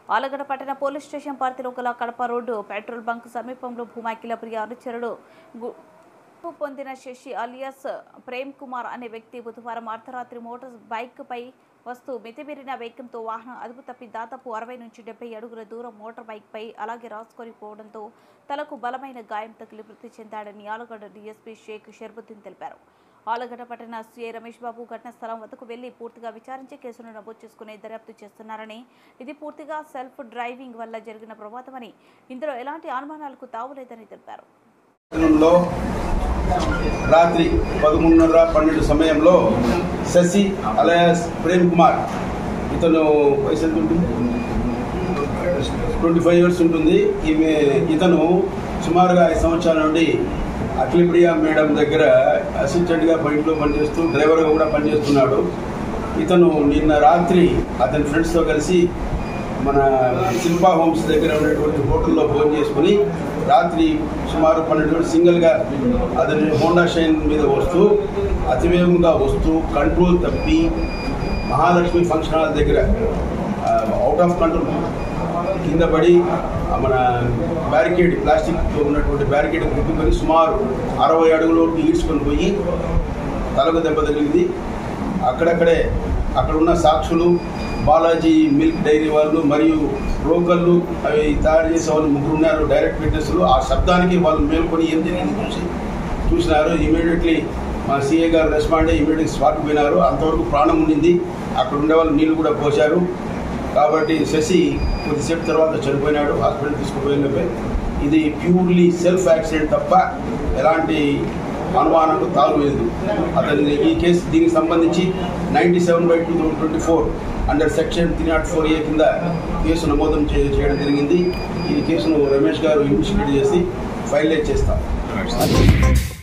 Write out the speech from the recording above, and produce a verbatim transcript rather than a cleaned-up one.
ఆలగడ్డ పట్టణ police station పరిధిలో గల కడప రోడ్డు పెట్రోల్ బంక్ సమీపంలో భూమాకిల ప్రియ అనుచరుడు గుర్తింపు పొందిన శశి అలియాస్ ప్రేమ్ కుమార్ అనే వ్యక్తి బుధవారం అర్ధరాత్రి మోటార్ బైక్ పై వస్తూ మితిమీరిన వేగంతో వాహనం అదుపు తప్పి దాదాపు అరవై నుంచి డెబ్బై అడుగుల దూరం మోటార్ బైక్ పై అలాగే రాసుకొని పోవడంతో తలకు బలమైన గాయం తగిలి మృతి చెందాడని ఆలగడ్డ డీఎస్పీ షేక్ షర్బుద్దీన్ తెలిపారు. ఆలగడ్డ పట్టణ సీఐ రమేష్ బాబు ఘటనా స్థలం వద్దకు వెళ్లి పూర్తిగా విచారించి కేసును నమోదు చేసుకుని దర్యాప్తు చేస్తున్నారని, ఇది పూర్తిగా సెల్ఫ్ డ్రైవింగ్ వల్ల జరిగిన ప్రమాదమని, ఇందులో ఎలాంటి అనుమానాలకు తావులేదని తెలిపారు. రాత్రి పదకొండున్నర పన్నెండు సమయంలో శశి అలయాస్ ప్రేమ్ కుమార్, ఇతను వయసు ఎంత ఉంటుంది, ట్వంటీ ఫైవ్ ఇయర్స్ ఉంటుంది. ఈమె ఇతను సుమారుగా ఐదు సంవత్సరాల నుండి అఖిలప్రియ మేడం దగ్గర అసిస్టెంట్గా బయటలో పనిచేస్తూ డ్రైవర్గా కూడా పనిచేస్తున్నాడు. ఇతను నిన్న రాత్రి అతని ఫ్రెండ్స్తో కలిసి మన శిల్పా హోమ్స్ దగ్గర ఉన్నటువంటి హోటల్లో భోజనం చేసుకుని రాత్రి సుమారు పన్నెండు గంటలు సింగిల్గా అతని హోండా షైన్ మీద వస్తూ అతివేగంగా వస్తూ కంట్రోల్ తప్పి మహాలక్ష్మి ఫంక్షన్ హాల్ దగ్గర అవుట్ ఆఫ్ కంట్రోల్ కింద పడి మన బ్యారికేడ్ ప్లాస్టిక్తో ఉన్నటువంటి బ్యారికేడ్ గుర్తుకొని సుమారు అరవై అడుగులోకి ఈడ్చుకొని పోయి తలకు దెబ్బ తగిలింది. అక్కడక్కడే అక్కడున్న సాక్షులు, బాలాజీ మిల్క్ డైరీ వాళ్ళు మరియు బ్రోకర్లు, అవి తయారు చేసే వాళ్ళు ముగ్గురు ఉన్నారు డైరెక్ట్ విట్నెస్లు. ఆ శబ్దానికి వాళ్ళు మేల్కొని ఏం జరిగింది చూసి చూసినారు. ఇమీడియట్లీ మా సీఏ గారు రెస్పాండ్ అయ్యి ఇమీడియట్లీ స్పాట్కి పోయినారు. అంతవరకు ప్రాణం ఉండింది. అక్కడ ఉండే వాళ్ళు నీళ్లు కూడా పోశారు. కాబట్టి శశి కొద్దిసేపు తర్వాత చనిపోయినాడు. హాస్పిటల్ తీసుకుపోయినపై ఇది ప్యూర్లీ సెల్ఫ్ యాక్సిడెంట్ తప్ప ఎలాంటి అనుమానాలు తాగులేదు. అతని ఈ కేసు దీనికి సంబంధించి ninety seven by two thousand twenty four under section three not four A కింద కేసు నమోదం చేయడం జరిగింది. ఈ కేసును రమేష్ గారు ఇన్వెస్టిగేట్ చేసి ఫైనలైజ్ చేస్తారు.